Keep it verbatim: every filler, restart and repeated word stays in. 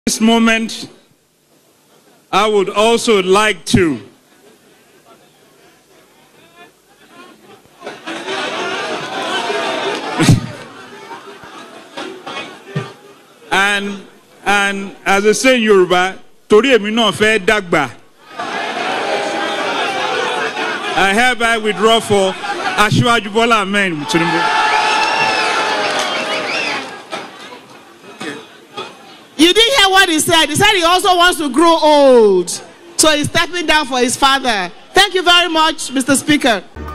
This moment, I would also like to and and as I say in Yoruba, Tori emi na fe dagba. I hereby withdraw for Asiwaju Bola Ahmed Tinubu. You didn't hear what he said. He said he also wants to grow old. So he's stepping down for his father. Thank you very much, Mister Speaker.